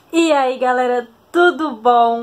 E aí, galera, tudo bom?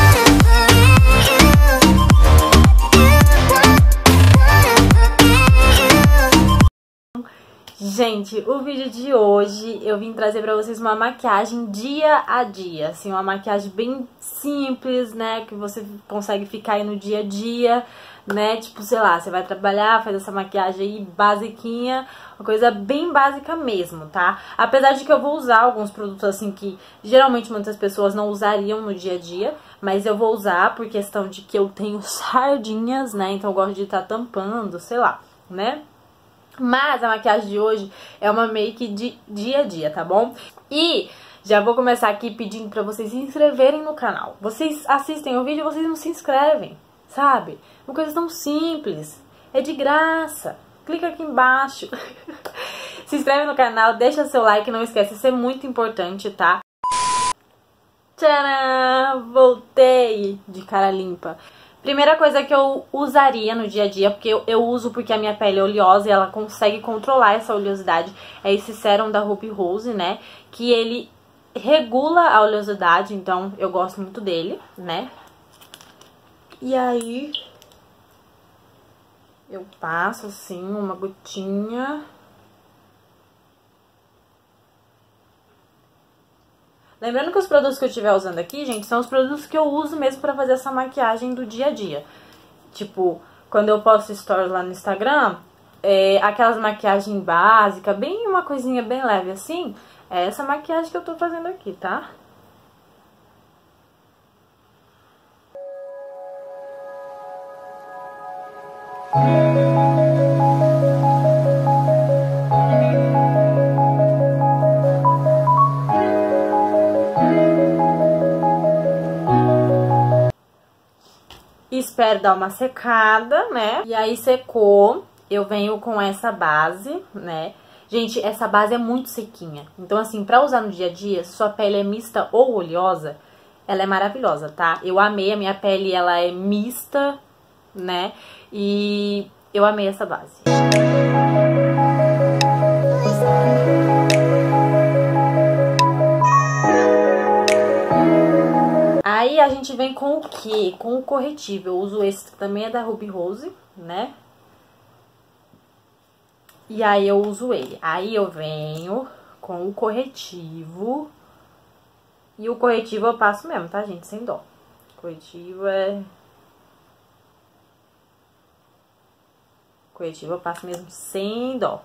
Gente, o vídeo de hoje eu vim trazer pra vocês uma maquiagem dia a dia, assim, uma maquiagem bem simples, né, que você consegue ficar aí no dia a dia, né, tipo, sei lá, você vai trabalhar, faz essa maquiagem aí basiquinha, uma coisa bem básica mesmo, tá? Apesar de que eu vou usar alguns produtos assim que geralmente muitas pessoas não usariam no dia a dia, mas eu vou usar por questão de que eu tenho sardinhas, né, então eu gosto de estar tampando, sei lá, né? Mas a maquiagem de hoje é uma make de dia a dia, tá bom? E já vou começar aqui pedindo pra vocês se inscreverem no canal. Vocês assistem o vídeo e vocês não se inscrevem, sabe? Uma coisa tão simples, é de graça. Clica aqui embaixo. Se inscreve no canal, deixa seu like, não esquece, isso é muito importante, tá? Tcharam! Voltei de cara limpa. Primeira coisa que eu usaria no dia a dia, porque eu uso porque a minha pele é oleosa e ela consegue controlar essa oleosidade, é esse sérum da Ruby Rose, né? Que ele regula a oleosidade, então eu gosto muito dele, né? E aí eu passo assim uma gotinha. Lembrando que os produtos que eu estiver usando aqui, gente, são os produtos que eu uso mesmo pra fazer essa maquiagem do dia a dia. Tipo, quando eu posto stories lá no Instagram, aquelas maquiagens básicas, bem uma coisinha bem leve assim, é essa maquiagem que eu tô fazendo aqui, tá? Espero dar uma secada, né? E aí secou, eu venho com essa base, né? Gente, essa base é muito sequinha. Então, assim, pra usar no dia a dia, se sua pele é mista ou oleosa, ela é maravilhosa, tá? Eu amei, a minha pele, ela é mista, né? E eu amei essa base. Aí a gente vem com o quê? Com o corretivo. Eu uso esse que também é da Ruby Rose, né? E aí eu uso ele. Aí eu venho com o corretivo. E o corretivo eu passo mesmo, tá, gente? Sem dó. O corretivo eu passo mesmo sem dó.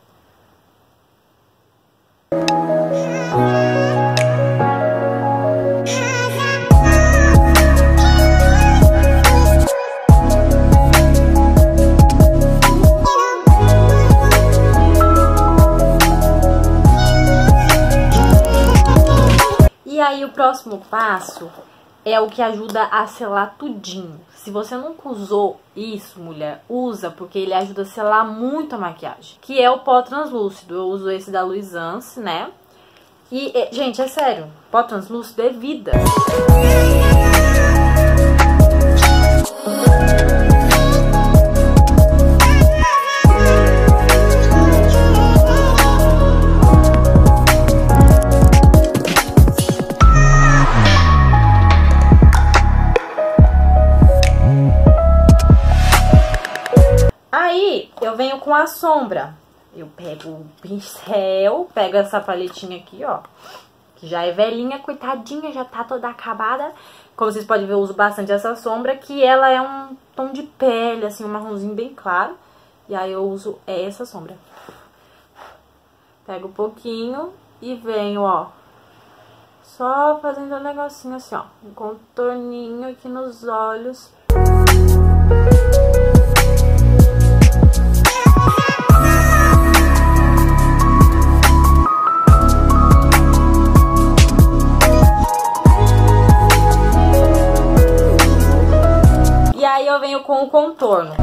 E aí o próximo passo é o que ajuda a selar tudinho. Se você nunca usou isso, mulher, usa, porque ele ajuda a selar muito a maquiagem. Que é o pó translúcido. Eu uso esse da Luisance, né? E, gente, é sério, pó translúcido é vida. Aí, eu venho com a sombra. Eu pego o pincel, pego essa paletinha aqui, ó, que já é velhinha, coitadinha, já tá toda acabada. Como vocês podem ver, eu uso bastante essa sombra, que ela é um tom de pele, assim, um marronzinho bem claro. E aí eu uso essa sombra. Pego um pouquinho e venho, ó, só fazendo um negocinho assim, ó, um contorninho aqui nos olhos. E aí eu venho com o contorno.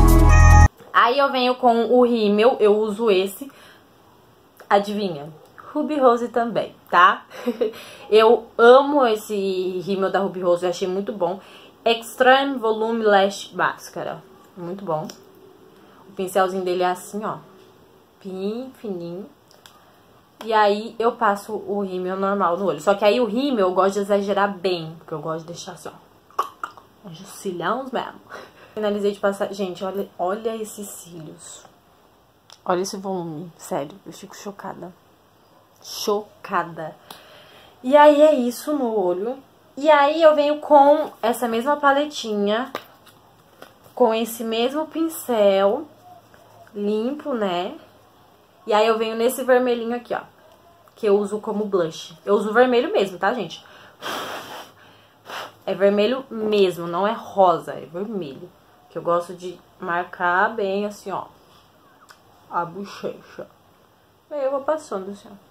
Aí eu venho com o rímel, eu uso esse. Adivinha? Ruby Rose também, tá? Eu amo esse rímel da Ruby Rose, eu achei muito bom. Extreme Volume Lash Mascara, muito bom. O pincelzinho dele é assim, ó, fininho. E aí eu passo o rímel normal no olho. Só que aí o rímel eu gosto de exagerar bem, porque eu gosto de deixar assim, ó, uns cílios mesmo. Finalizei de passar... Gente, olha esses cílios. Olha esse volume, sério, eu fico chocada. Chocada. E aí é isso no olho. E aí eu venho com essa mesma paletinha, com esse mesmo pincel limpo, né? E aí eu venho nesse vermelhinho aqui, ó, que eu uso como blush. Eu uso vermelho mesmo, tá, gente? É vermelho mesmo, não é rosa, é vermelho. Que eu gosto de marcar bem assim, ó, a bochecha. Aí eu vou passando assim, ó.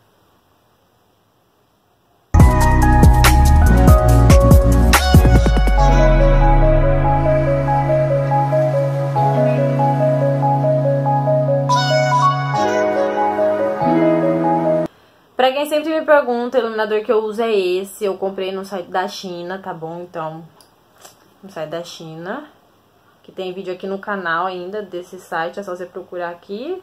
Pra quem sempre me pergunta, o iluminador que eu uso é esse. Eu comprei no site da China, tá bom? Então, no site da China, que tem vídeo aqui no canal ainda desse site, é só você procurar aqui.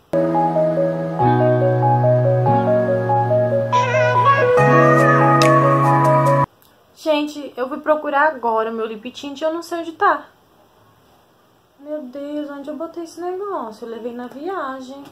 Gente, eu fui procurar agora o meu lip tint e eu não sei onde tá. Meu Deus, onde eu botei esse negócio? Eu levei na viagem.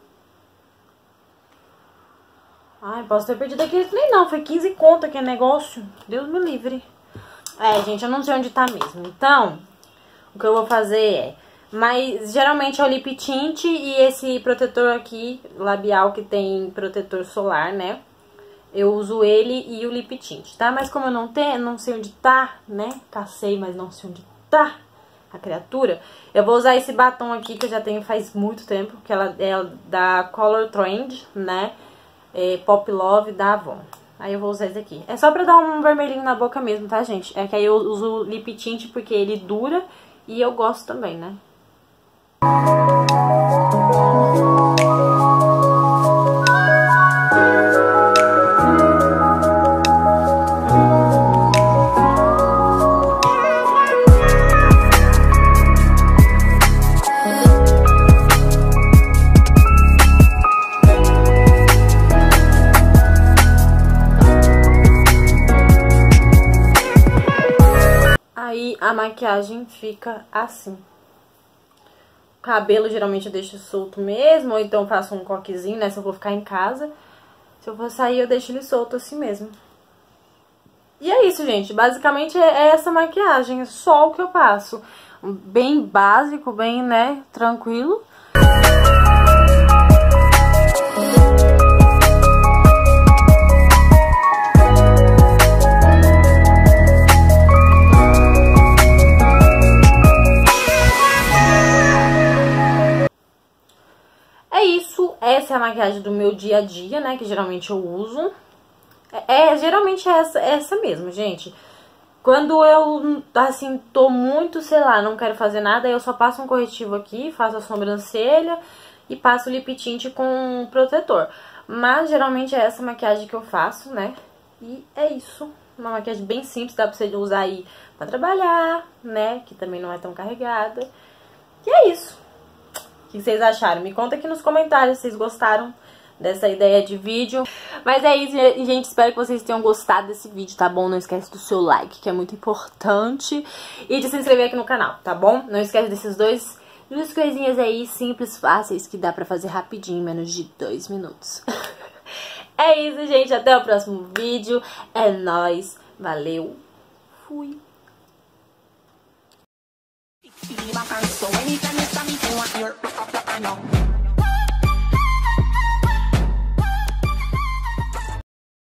Ai, posso ter perdido aquele trem, não. Foi 15 conto aquele negócio. Deus me livre. É, gente, eu não sei onde tá mesmo. Então, o que eu vou fazer é... Mas, geralmente, é o lip tint e esse protetor aqui, labial, que tem protetor solar, né? Eu uso ele e o lip tint, tá? Mas como eu não sei onde tá, né? Cacei, mas não sei onde tá a criatura. Eu vou usar esse batom aqui, que eu já tenho faz muito tempo. Que ela é da Color Trend, né? Pop Love da Avon. Aí eu vou usar esse aqui. É só pra dar um vermelhinho na boca mesmo, tá, gente? É que aí eu uso o lip tint porque ele dura e eu gosto também, né? Aí a maquiagem fica assim. O cabelo geralmente eu deixo solto mesmo, ou então faço um coquezinho, né, se eu vou ficar em casa. Se eu for sair eu deixo ele solto assim mesmo. E é isso, gente, basicamente é essa maquiagem, é só o que eu passo. Bem básico, bem, né, tranquilo. Essa é a maquiagem do meu dia a dia, né, que geralmente eu uso. Geralmente é essa mesmo, gente. Quando eu, assim, tô muito, sei lá, não quero fazer nada, eu só passo um corretivo aqui, faço a sobrancelha e passo o lip tint com protetor. Mas, geralmente, é essa maquiagem que eu faço, né? E é isso. Uma maquiagem bem simples, dá pra você usar aí pra trabalhar, né? Que também não é tão carregada. E é isso. O que vocês acharam? Me conta aqui nos comentários se vocês gostaram dessa ideia de vídeo. Mas é isso, gente. Espero que vocês tenham gostado desse vídeo, tá bom? Não esquece do seu like, que é muito importante. E de se inscrever aqui no canal, tá bom? Não esquece desses duas coisinhas aí simples, fáceis, que dá pra fazer rapidinho, em menos de 2 minutos. É isso, gente. Até o próximo vídeo. É nóis. Valeu. Fui. So anytime you stop me, you want your